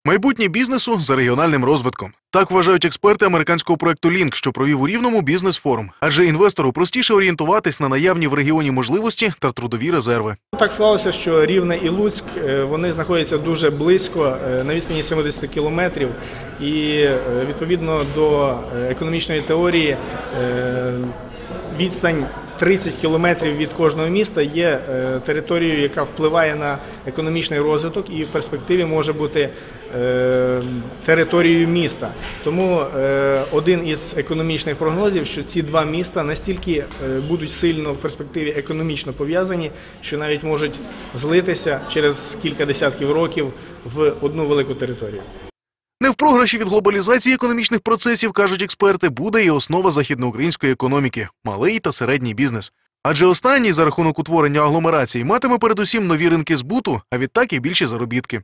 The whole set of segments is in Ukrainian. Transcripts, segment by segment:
Майбутнє бізнесу за регіональним розвитком. Так вважають експерти американського проекту Лінк, що провів у Рівному бізнес-форум. Адже інвестору простіше орієнтуватись на наявні в регіоні можливості та трудові резерви. Так склалося, що Рівне і Луцьк, вони знаходяться дуже близько, на відстані 70 кілометрів. І відповідно до економічної теорії відстань 30 кілометрів від кожного міста є територією, яка впливає на економічний розвиток і в перспективі може бути територією міста. Тому один із економічних прогнозів, що ці два міста настільки будуть сильно в перспективі економічно пов'язані, що навіть можуть злитися через кілька десятків років в одну велику територію. Не в програші від глобалізації економічних процесів, кажуть експерти, буде і основа західноукраїнської економіки – малий та середній бізнес. Адже останній за рахунок утворення агломерацій матиме передусім нові ринки збуту, а відтак і більші заробітки.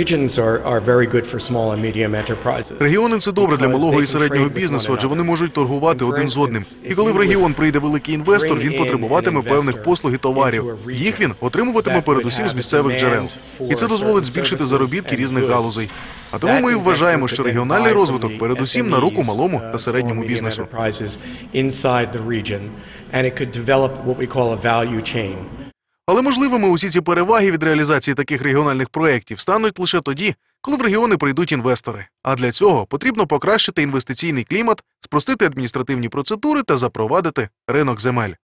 Регіони – це добре для малого і середнього бізнесу, адже вони можуть торгувати один з одним. І коли в регіон прийде великий інвестор, він потребуватиме певних послуг і товарів. Їх він отримуватиме передусім з місцевих джерел. І це дозволить збільшити заробітки різних галузей. А тому ми вважаємо, що регіональний розвиток передусім на руку малому та середньому бізнесу. Але можливими усі ці переваги від реалізації таких регіональних проєктів стануть лише тоді, коли в регіони прийдуть інвестори. А для цього потрібно покращити інвестиційний клімат, спростити адміністративні процедури та запровадити ринок земель.